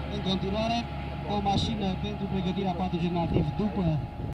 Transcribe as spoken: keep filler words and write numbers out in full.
În continuare, o mașină pentru pregătirea patru generativ după